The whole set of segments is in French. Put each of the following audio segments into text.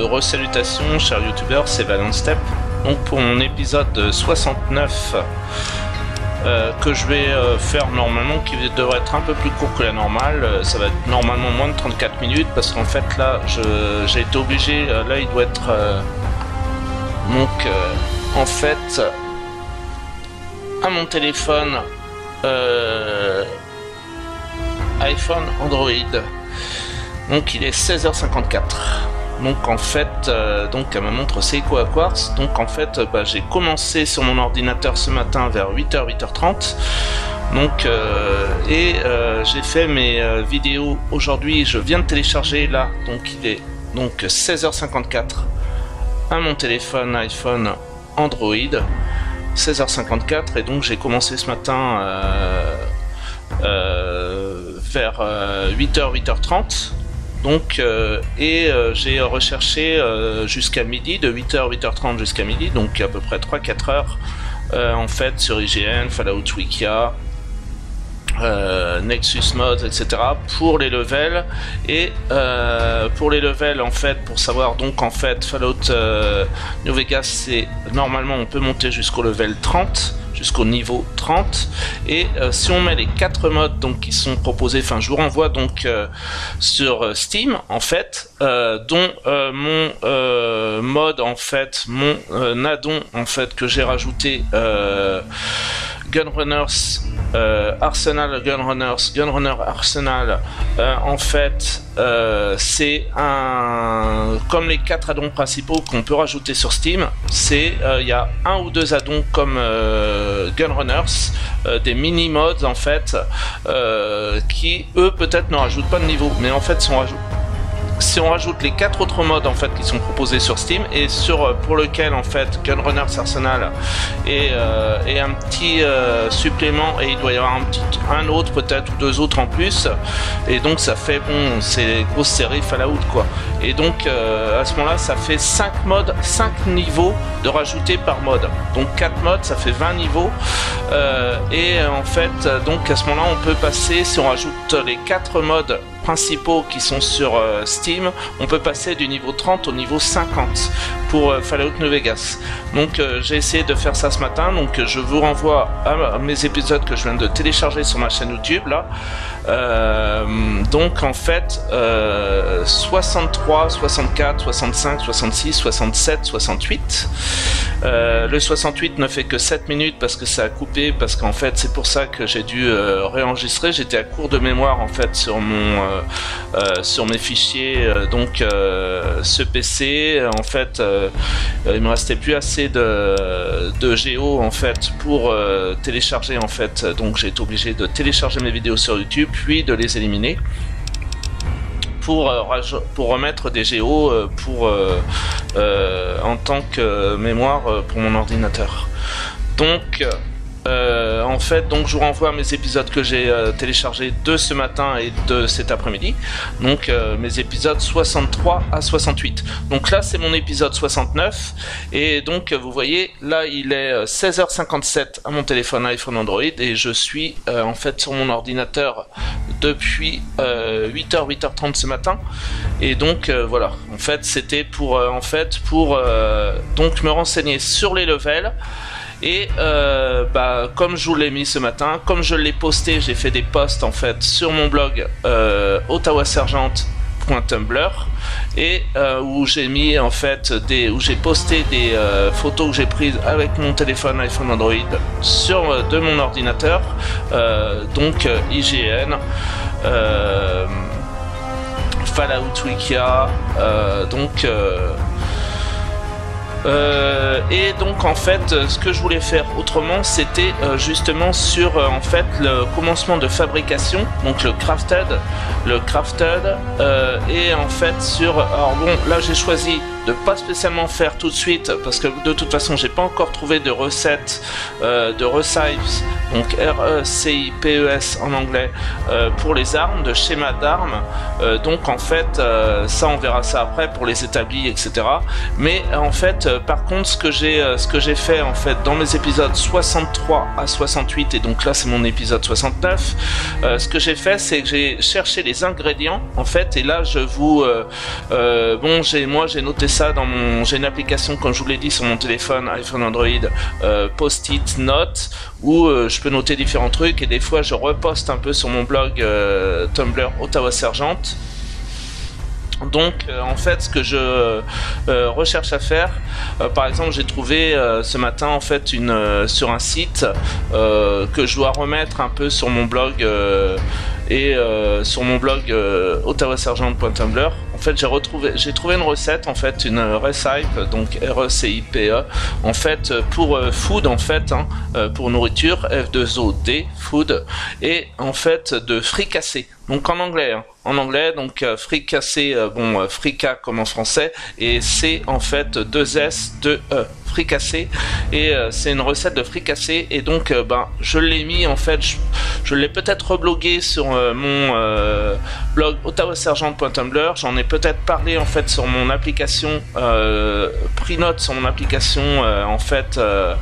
Re-salutations chers youtubeurs, c'est Valenstep. Donc pour mon épisode 69 que je vais faire normalement, qui devrait être un peu plus court que la normale, ça va être normalement moins de 34 minutes parce qu'en fait là j'ai été obligé, là il doit être donc en fait à mon téléphone iPhone Android, donc il est 16h54. Donc en fait, donc elle me montre Seiko Quartz. Donc en fait, j'ai commencé sur mon ordinateur ce matin vers 8h, 8h30. Donc j'ai fait mes vidéos aujourd'hui. Je viens de télécharger là. Donc il est donc 16h54 à mon téléphone iPhone Android. 16h54 et donc j'ai commencé ce matin vers 8h, 8h30. Donc j'ai recherché jusqu'à midi, de 8h, 8h30 jusqu'à midi, donc à peu près 3-4 heures en fait sur IGN, Fallout Wikia, Nexus Mods, etc. pour les levels. Et pour les levels en fait, pour savoir donc en fait Fallout New Vegas, c'est normalement on peut monter jusqu'au level 30, jusqu'au niveau 30, et si on met les 4 modes donc qui sont proposés, enfin je vous renvoie donc sur Steam en fait, dont mon mode en fait, mon addon en fait que j'ai rajouté, Gunrunners Gunrunner Arsenal, en fait c'est un, comme les 4 addons principaux qu'on peut rajouter sur Steam, c'est il y a un ou deux addons comme Gunrunners, des mini mods en fait, qui eux peut-être ne rajoutent pas de niveau, mais en fait si on rajoute les 4 autres modes en fait qui sont proposés sur Steam et pour lequel en fait Gunrunners Arsenal et un petit supplément, et il doit y avoir un autre peut-être ou deux autres en plus, et donc ça fait bon, c'est grosse série Fallout quoi, et donc à ce moment là ça fait 5 modes, 5 niveaux de rajouter par mode, donc 4 modes ça fait 20 niveaux, et en fait donc à ce moment là on peut passer, si on rajoute les 4 modes principaux qui sont sur Steam, on peut passer du niveau 30 au niveau 50 pour Fallout New Vegas. Donc j'ai essayé de faire ça ce matin, donc je vous renvoie à mes épisodes que je viens de télécharger sur ma chaîne YouTube là. Donc en fait 63, 64, 65, 66, 67, 68. Le 68 ne fait que 7 minutes parce que ça a coupé, parce qu'en fait c'est pour ça que j'ai dû réenregistrer. J'étais à court de mémoire en fait sur mon sur mes fichiers, donc ce PC en fait il me restait plus assez de géo en fait pour télécharger en fait, donc j'ai été obligé de télécharger mes vidéos sur YouTube puis de les éliminer pour remettre des géos en tant que mémoire pour mon ordinateur. Donc en fait, donc je vous renvoie à mes épisodes que j'ai téléchargés de ce matin et de cet après-midi. Donc mes épisodes 63 à 68. Donc là c'est mon épisode 69. Et donc vous voyez, là il est 16h57 à mon téléphone iPhone Android. Et je suis en fait sur mon ordinateur depuis 8h, 8h30 ce matin. Et donc voilà, en fait c'était pour donc me renseigner sur les levels. Et comme je vous l'ai mis ce matin, comme je l'ai posté, j'ai fait des posts en fait sur mon blog ottawasergent.tumblr, et où j'ai mis en fait où j'ai posté des photos que j'ai prises avec mon téléphone iPhone Android de mon ordinateur, donc IGN, Fallout Wikia, et donc en fait ce que je voulais faire autrement, c'était justement sur en fait le commencement de fabrication, donc le crafted, et en fait sur, alors bon là j'ai choisi de pas spécialement faire tout de suite parce que de toute façon j'ai pas encore trouvé de recette de recipes, donc RECIPES en anglais, pour les armes, de schéma d'armes, donc en fait ça on verra ça après pour les établis, etc. Mais en fait par contre ce que j'ai fait en fait dans mes épisodes 63 à 68, et donc là c'est mon épisode 69, ce que j'ai fait c'est que j'ai cherché les ingrédients en fait, et là je vous bon j'ai noté ça dans j'ai une application, comme je vous l'ai dit, sur mon téléphone, iPhone, Android, Post-it Note, où je peux noter différents trucs, et des fois je reposte un peu sur mon blog Tumblr Ottawa Sergeant. Donc en fait ce que je recherche à faire, par exemple j'ai trouvé ce matin en fait sur un site que je dois remettre un peu sur mon blog sur mon blog ottawasergeant.tumblr. En fait j'ai trouvé une recette, en fait une recipe, donc RECIPE, en fait pour food, en fait pour nourriture, F2OD food, et en fait de fricassé, donc en anglais donc fricassé, frica comme en français, et c'est en fait 2S 2E fricassé, et c'est une recette de fricassé, et donc je l'ai mis, en fait je l'ai peut-être reblogué sur mon blog ottawasergeant.tumblr. J'en ai peut-être parlé en fait sur mon application Prinote, sur mon application en fait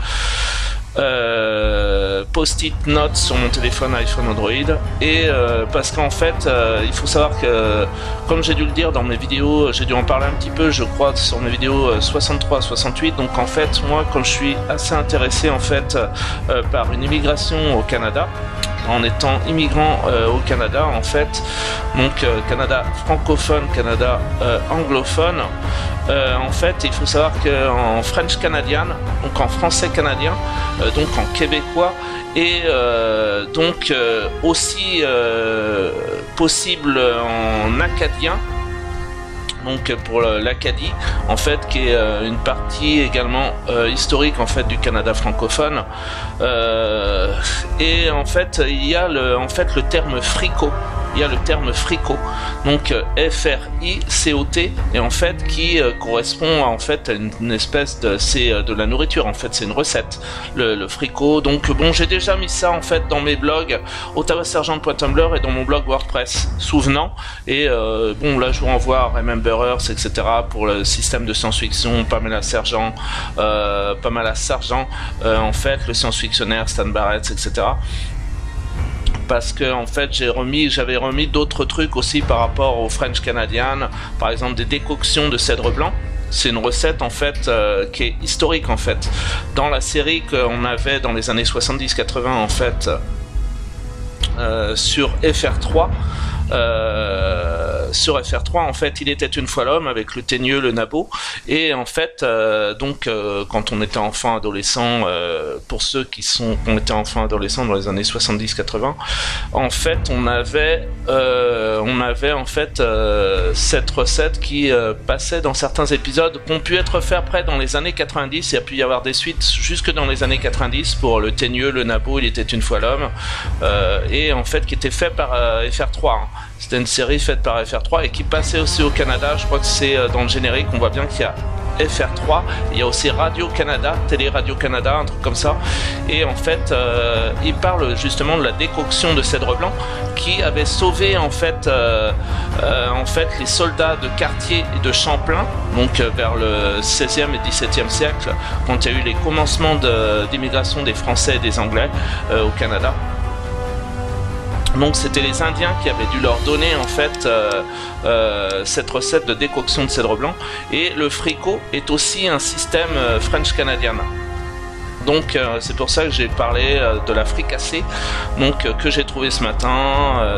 Post-it Notes sur mon téléphone iPhone Android, et parce qu'en fait il faut savoir que, comme j'ai dû le dire dans mes vidéos, j'ai dû en parler un petit peu je crois sur mes vidéos 63 68, donc en fait moi comme je suis assez intéressé en fait par une immigration au Canada, en étant immigrant au Canada en fait, donc Canada francophone, Canada anglophone, en fait il faut savoir qu'en French Canadian, donc en français canadien, donc en québécois, et donc aussi possible en acadien, donc pour l'Acadie en fait, qui est une partie également historique en fait du Canada francophone, et en fait il y a le terme fricot. Il y a le terme fricot, donc F-R-I-C-O-T, et en fait qui correspond en fait à une espèce de, c'est de la nourriture en fait, c'est une recette, le fricot. Donc j'ai déjà mis ça en fait dans mes blogs ottawasergeant.tumblr et dans mon blog WordPress Souvenant, et là je vous renvoie à Rememberers, etc. pour le système de science-fiction, Pamela Sergent, en fait le science-fictionnaire Stan Barrett, etc. Parce que en fait j'avais remis d'autres trucs aussi par rapport au French Canadian, par exemple des décoctions de cèdre blanc. C'est une recette en fait qui est historique en fait. Dans la série qu'on avait dans les années 70-80 en fait sur FR3, en fait il était une fois l'homme avec le Teigneux, le Nabot, et en fait quand on était enfant adolescent, pour ceux qui ont été enfants adolescents dans les années 70-80, en fait on avait en fait cette recette qui passait dans certains épisodes qui ont pu être faits après dans les années 90. Il y a pu y avoir des suites jusque dans les années 90 pour le Teigneux, le Nabot, il était une fois l'homme, et en fait qui était fait par FR3. C'était une série faite par FR3 et qui passait aussi au Canada. Je crois que c'est dans le générique, on voit bien qu'il y a FR3, il y a aussi Radio-Canada, Télé-Radio-Canada, un truc comme ça, et en fait il parle justement de la décoction de cèdre blanc qui avait sauvé en fait les soldats de Cartier et de Champlain, donc vers le 16e et 17e siècle, quand il y a eu les commencements d'immigration des Français et des Anglais au Canada. Donc c'était les Indiens qui avaient dû leur donner en fait cette recette de décoction de cèdre blanc, et le fricot est aussi un système French Canadian. Donc c'est pour ça que j'ai parlé de la fricassée, donc que j'ai trouvé ce matin.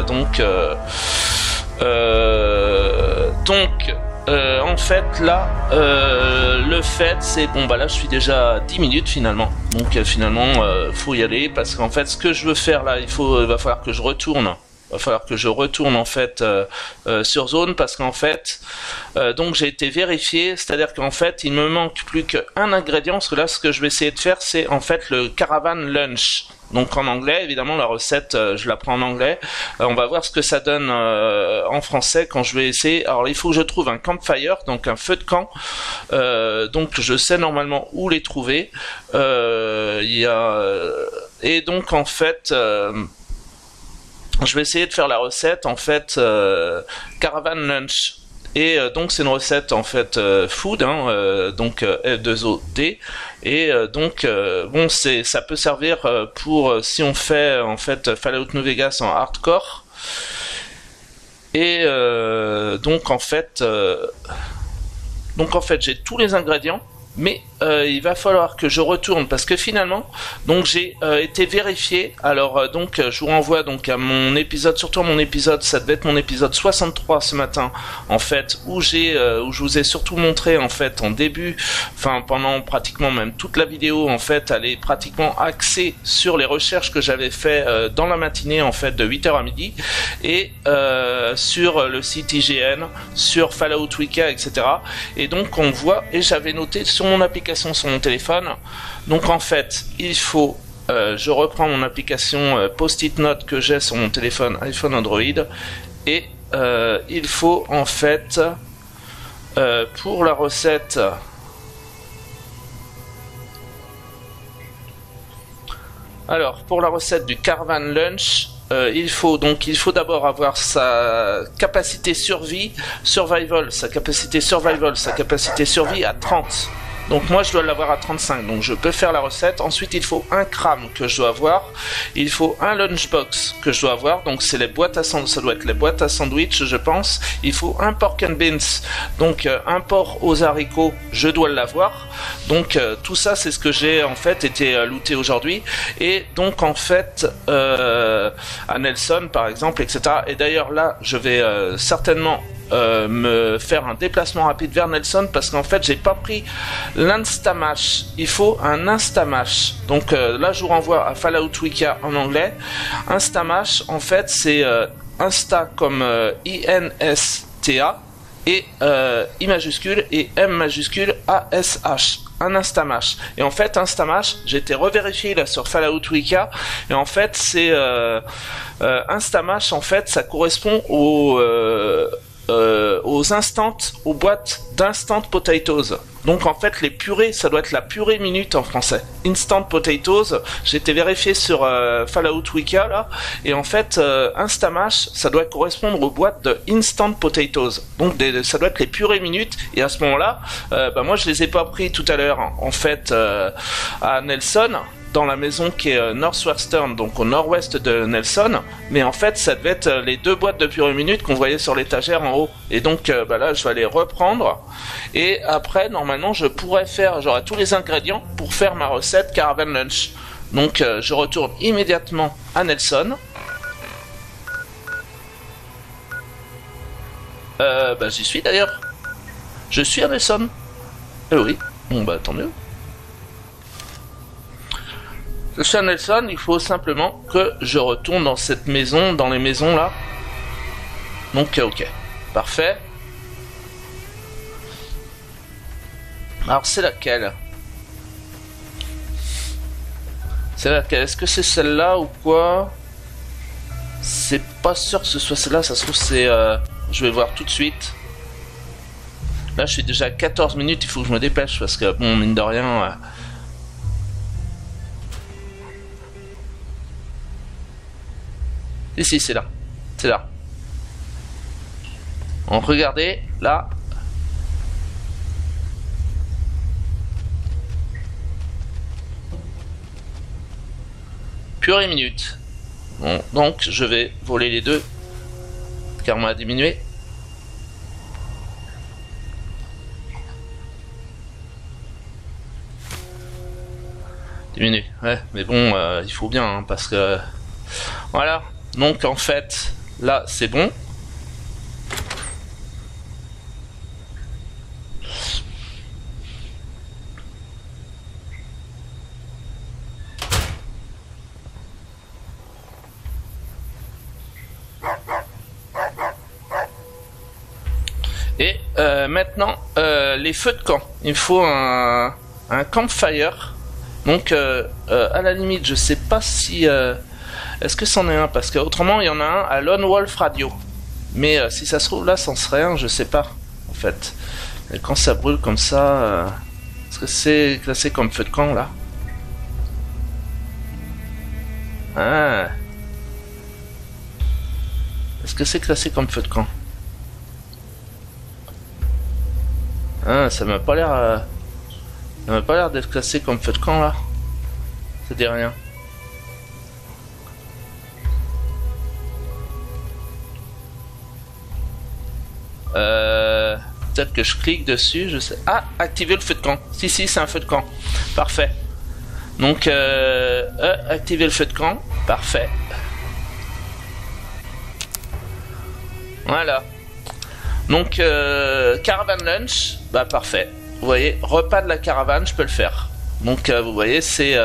En fait là le fait c'est là je suis déjà à 10 minutes finalement, donc finalement faut y aller, parce qu'en fait ce que je veux faire là, il va falloir que je retourne en fait sur Zone, parce qu'en fait donc j'ai été vérifié, c'est-à-dire qu'en fait il me manque plus qu'un ingrédient, parce que là ce que je vais essayer de faire c'est en fait le Caravan Lunch. Donc en anglais, évidemment la recette je la prends en anglais, on va voir ce que ça donne en français quand je vais essayer. Alors il faut que je trouve un campfire, donc un feu de camp, donc je sais normalement où les trouver, et donc en fait je vais essayer de faire la recette en fait Caravan Lunch. Et donc c'est une recette en fait food, donc F2OD, et donc ça peut servir pour si on fait en fait Fallout New Vegas en hardcore, et donc en fait Donc en fait j'ai tous les ingrédients, mais il va falloir que je retourne parce que finalement donc j'ai été vérifié. Alors donc je vous renvoie donc à mon épisode, surtout à mon épisode, ça devait être mon épisode 63 ce matin en fait, où où je vous ai surtout montré en fait en début, enfin pendant pratiquement même toute la vidéo en fait, elle est pratiquement axée sur les recherches que j'avais fait dans la matinée en fait de 8h à midi, et sur le site IGN, sur Fallout Wiki, etc. Et donc on voit, et j'avais noté sur mon application sur mon téléphone. Donc en fait il faut je reprends mon application Post-it Note que j'ai sur mon téléphone iPhone Android, et il faut en fait pour la recette pour la recette du Caravan Lunch, il faut d'abord avoir sa capacité survival, sa capacité survie à 30. Donc moi je dois l'avoir à 35, donc je peux faire la recette. Ensuite il faut un crâne que je dois avoir, il faut un lunchbox que je dois avoir, donc c'est les boîtes à sandwich, ça doit être les boîtes à sandwich je pense. Il faut un pork and beans, donc un porc aux haricots, je dois l'avoir. Donc tout ça c'est ce que j'ai en fait été looté aujourd'hui. Et donc en fait à Nelson par exemple, etc. Et d'ailleurs là je vais certainement me faire un déplacement rapide vers Nelson parce qu'en fait j'ai pas pris l'Instamash, il faut un Instamash. Donc là je vous renvoie à Fallout Wiki en anglais. Instamash en fait c'est Insta comme INSTA et I majuscule et M majuscule ASH, un Instamash. Et en fait Instamash, j'ai été revérifié là sur Fallout Wiki, et en fait c'est Instamash en fait ça correspond aux boîtes d'instant potatoes. Donc en fait les purées, ça doit être la purée minute en français. Instant potatoes, j'ai été vérifié sur Fallout Wiki là, et en fait Instamash, ça doit correspondre aux boîtes de instant potatoes. Donc ça doit être les purées minutes, et à ce moment-là, moi je les ai pas pris tout à l'heure en fait à Nelson, dans la maison qui est Northwestern, donc au nord-ouest de Nelson, mais en fait ça devait être les deux boîtes de purée minute qu'on voyait sur l'étagère en haut. Et donc là je vais les reprendre, et après normalement je pourrais j'aurai tous les ingrédients pour faire ma recette Caravan Lunch. Donc je retourne immédiatement à Nelson. J'y suis d'ailleurs. Je suis à Nelson. Eh oui, bon tant mieux. Je suis à Nelson, il faut simplement que je retourne dans cette maison, dans les maisons là. Donc ok, parfait. Alors c'est laquelle? C'est laquelle? Est-ce que c'est celle-là ou quoi? C'est pas sûr que ce soit celle-là, ça se trouve c'est... Je vais voir tout de suite. Là je suis déjà à 14 minutes, il faut que je me dépêche parce que bon mine de rien... Ici, c'est là. C'est là. Donc, regardez, là. Purée minute. Bon, donc, je vais voler les deux. Car on m'a diminué. Diminué. Ouais, mais bon, il faut bien, hein, parce que... Voilà. Donc en fait, là c'est bon. Et maintenant, les feux de camp. Il me faut un campfire. Donc à la limite, je sais pas si... Est-ce que c'en est un? Parce qu'autrement, il y en a un à Lone Wolf Radio. Mais si ça se trouve, là, c'en serait un, je sais pas, en fait. Et quand ça brûle comme ça... Est-ce que c'est classé comme feu de camp, là? Ah. Est-ce que c'est classé comme feu de camp? Ah, ça m'a pas l'air... Ça m'a pas l'air d'être classé comme feu de camp, là. Ça dit rien. peut-être que je clique dessus, je sais. Ah, activer le feu de camp. Si, c'est un feu de camp. Parfait. Donc, activer le feu de camp. Parfait. Voilà. Donc, caravane lunch. Bah, parfait. Vous voyez, repas de la caravane, je peux le faire. Donc, vous voyez,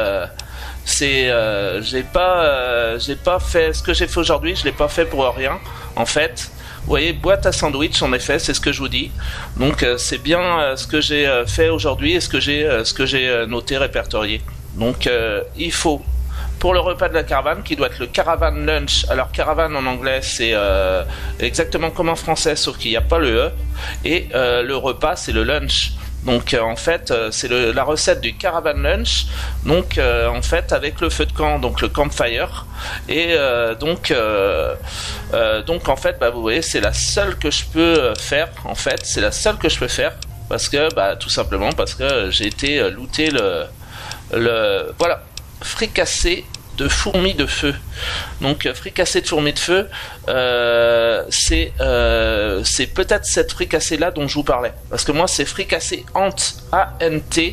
j'ai pas fait ce que j'ai fait aujourd'hui, je l'ai pas fait pour rien en fait. Vous voyez, boîte à sandwich, en effet, c'est ce que je vous dis. Donc c'est bien ce que j'ai fait aujourd'hui et ce que j'ai noté, répertorié. Donc il faut, pour le repas de la caravane, qui doit être le caravan lunch. Alors caravan en anglais c'est exactement comme en français, sauf qu'il n'y a pas le E. Et le repas c'est le lunch. Donc en fait c'est la recette du caravan lunch, donc en fait avec le feu de camp, donc le campfire, et donc en fait bah, vous voyez c'est la seule que je peux faire, en fait c'est la seule que je peux faire, parce que bah tout simplement parce que j'ai été looter le voilà, fricassé de fourmis de feu. Donc fricassé de fourmis de feu, c'est peut-être cette fricassée là dont je vous parlais, parce que moi c'est fricassé ant, A-N-T.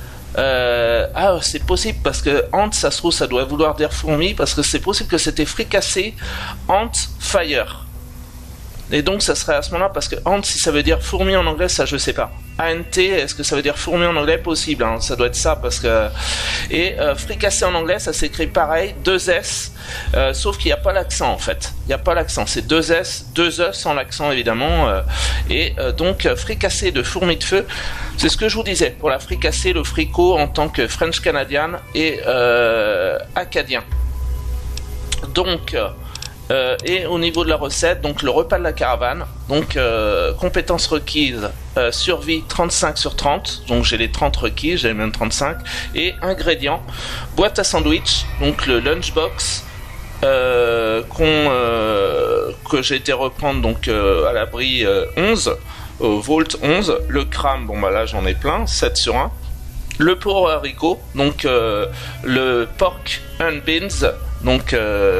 Ah, c'est possible, parce que ant, ça se trouve ça doit vouloir dire fourmi, parce que c'est possible que c'était fricassé ant fire. Et donc ça serait à ce moment-là, parce que ant, si ça veut dire fourmi en anglais, ça je sais pas. ANT, est-ce que ça veut dire fourmi en anglais? Possible, hein, ça doit être ça, parce que... Et fricassé en anglais, ça s'écrit pareil, 2 S, sauf qu'il n'y a pas l'accent en fait. Il n'y a pas l'accent, c'est 2 S, 2 E sans l'accent évidemment. Donc fricassé de fourmis de feu, c'est ce que je vous disais, pour la fricassée, le fricot en tant que French Canadian et acadien. Donc... et au niveau de la recette, donc le repas de la caravane, donc compétences requises, survie 35 sur 30, donc j'ai les 30 requis, j'ai même 35, et ingrédients, boîte à sandwich, donc le lunchbox que j'ai été reprendre donc à l'abri 11, au Vault 11, le cram, bon bah là j'en ai plein, 7 sur 1, le pot haricot, donc le pork and beans, donc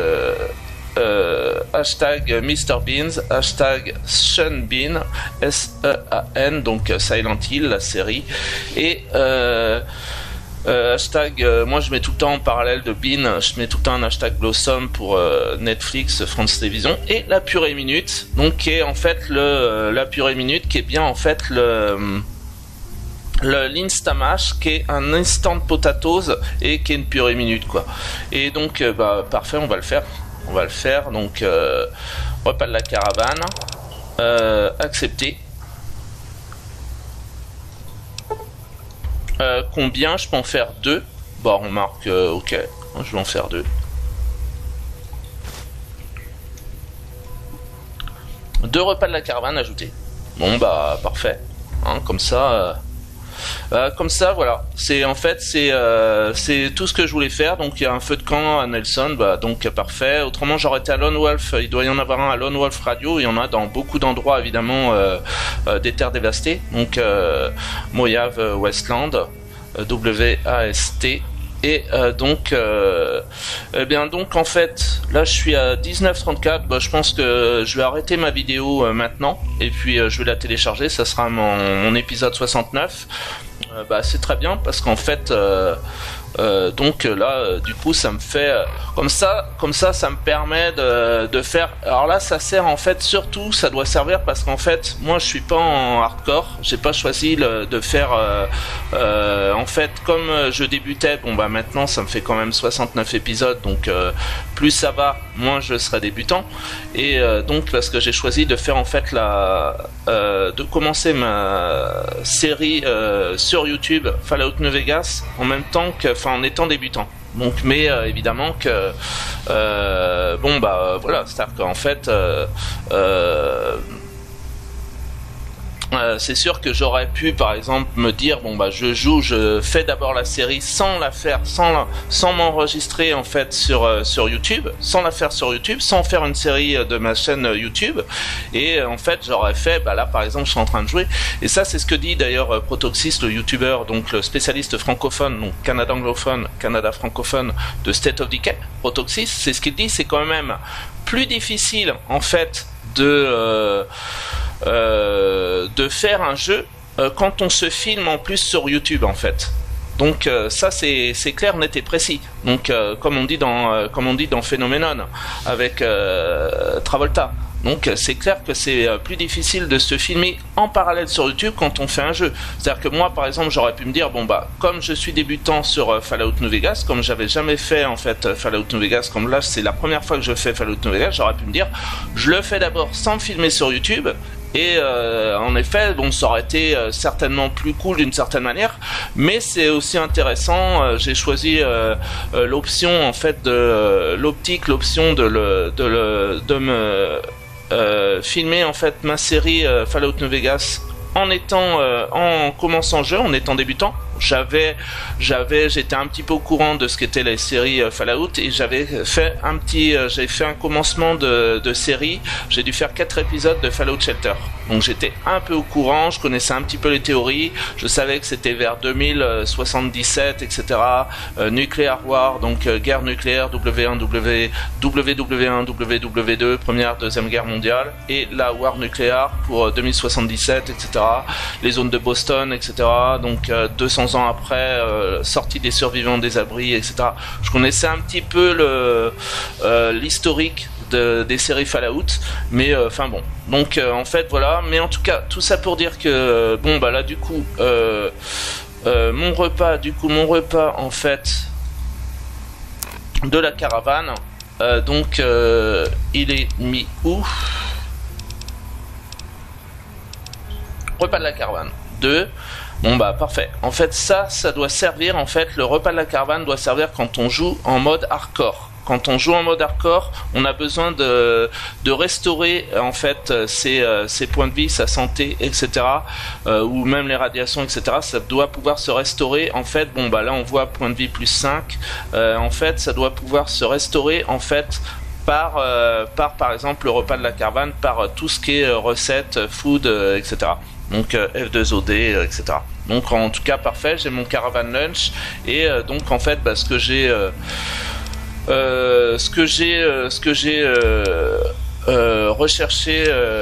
hashtag Mr Beans, hashtag Sean Bean, S-E-A-N, donc Silent Hill, la série, et hashtag, moi je mets tout le temps en parallèle de Bean, je mets tout le temps un hashtag Blossom pour Netflix, France Télévisions, et la purée minute, donc qui est en fait la purée minute, qui est bien en fait l'instamash, qui est un instant potatoes et qui est une purée minute quoi. Et donc bah parfait, on va le faire. Donc repas de la caravane, accepter. Combien je peux en faire 2? Bon, on marque ok, je vais en faire 2. 2 repas de la caravane ajoutés. Bon bah parfait, hein, comme ça voilà, c'est en fait c'est tout ce que je voulais faire. Donc il y a un feu de camp à Nelson, bah donc parfait. Autrement j'aurais été à Lone Wolf, il doit y en avoir un à Lone Wolf Radio, il y en a dans beaucoup d'endroits évidemment, des terres dévastées, donc Mojave Westland, W-A-S-T. Et donc eh bien donc en fait là je suis à 19h34, bah, je pense que je vais arrêter ma vidéo maintenant, et puis je vais la télécharger, ça sera mon épisode 69. Bah, c'est très bien, parce qu'en fait donc là du coup ça me fait comme ça ça me permet de faire. Alors là ça sert en fait, surtout ça doit servir parce qu'en fait moi je suis pas en hardcore, j'ai pas choisi de faire en fait comme je débutais. Bon bah maintenant ça me fait quand même 69 épisodes, donc plus ça va, moins je serai débutant, et donc parce que j'ai choisi de faire en fait de commencer ma série sur YouTube Fallout New Vegas en même temps que, en étant débutant. Donc, mais évidemment que bon bah voilà, c'est-à-dire qu'en fait c'est sûr que j'aurais pu par exemple me dire bon bah je fais d'abord la série sans la faire, sans m'enregistrer en fait sur YouTube, sans la faire sur YouTube, sans faire une série de ma chaîne YouTube, et en fait j'aurais fait bah là par exemple je suis en train de jouer, et ça c'est ce que dit d'ailleurs Protoxys, le YouTuber, donc le spécialiste francophone, donc Canada anglophone, Canada francophone de State of Decay. Protoxys, c'est ce qu'il dit, c'est quand même plus difficile en fait de faire un jeu quand on se filme en plus sur YouTube en fait. Donc ça c'est clair, net et précis. Donc comme on dit dans Phenomenon avec Travolta. Donc c'est clair que c'est plus difficile de se filmer en parallèle sur YouTube quand on fait un jeu. C'est-à-dire que moi par exemple j'aurais pu me dire bon bah comme je suis débutant sur Fallout New Vegas, comme j'avais jamais fait en fait Fallout New Vegas, comme là c'est la première fois que je fais Fallout New Vegas, j'aurais pu me dire je le fais d'abord sans me filmer sur YouTube. Et en effet, bon, ça aurait été certainement plus cool d'une certaine manière, mais c'est aussi intéressant. J'ai choisi l'option en fait de l'optique, l'option de me filmer en fait ma série Fallout New Vegas en commençant le jeu, en étant débutant. J'étais un petit peu au courant de ce qu'étaient les séries Fallout et j'avais fait un commencement de série. J'ai dû faire 4 épisodes de Fallout Shelter. Donc j'étais un peu au courant, je connaissais un petit peu les théories, je savais que c'était vers 2077, etc. Nuclear War, donc guerre nucléaire, W1, WW1, WW2, première, deuxième guerre mondiale, et la War nucléaire pour 2077, etc. Les zones de Boston, etc. Donc 200 ans après, sortie des survivants des abris, etc. Je connaissais un petit peu l'historique des séries Fallout, mais enfin bon. Donc en fait voilà, mais en tout cas tout ça pour dire que bon bah là du coup mon repas en fait de la caravane, donc il est mis où? Repas de la caravane 2. Bon bah parfait. En fait ça doit servir, en fait le repas de la caravane doit servir quand on joue en mode hardcore. Quand on joue en mode hardcore, on a besoin de restaurer en fait ses points de vie, sa santé, etc. Ou même les radiations, etc. Ça doit pouvoir se restaurer. En fait, bon bah là on voit point de vie plus 5. En fait, ça doit pouvoir se restaurer en fait par exemple le repas de la caravane, par tout ce qui est recettes, food, etc. Donc F2OD, etc. Donc en tout cas parfait, j'ai mon caravan lunch et donc en fait ce que j'ai recherché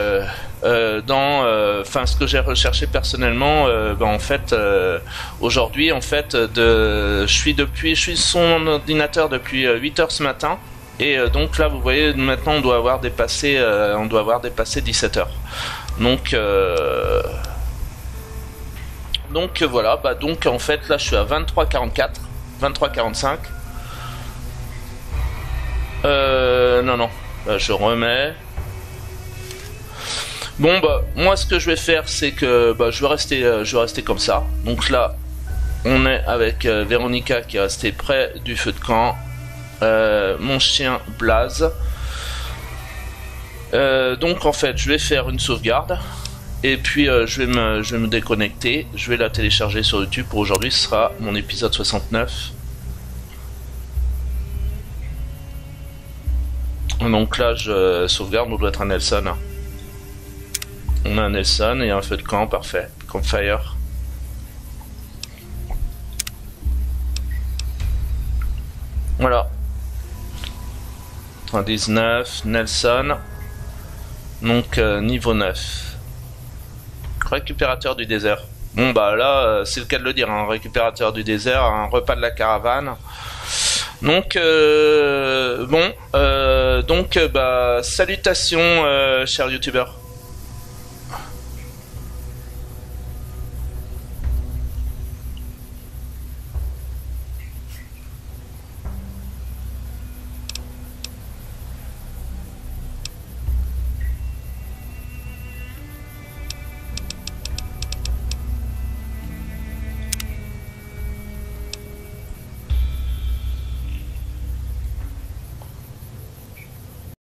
ce que j'ai recherché personnellement, en fait aujourd'hui en fait je suis sur mon ordinateur depuis 8h ce matin. Et donc là vous voyez maintenant on doit avoir dépassé 17h. Donc voilà, donc en fait là je suis à 23h44, 23h45. Non, je remets. Bon moi ce que je vais faire c'est que je vais rester comme ça. Donc là on est avec Véronica qui est restée près du feu de camp. Mon chien Blaze. Donc en fait je vais faire une sauvegarde et puis je vais me déconnecter, je vais la télécharger sur YouTube. Pour aujourd'hui ce sera mon épisode 69. Donc là je sauvegarde, on doit être un Nelson. On a un Nelson et un feu de camp, parfait, campfire. Voilà. 19, Nelson. Donc niveau 9. Récupérateur du désert. Bon là c'est le cas de le dire, un récupérateur du désert, un repas de la caravane. Donc salutations chers youtubeurs.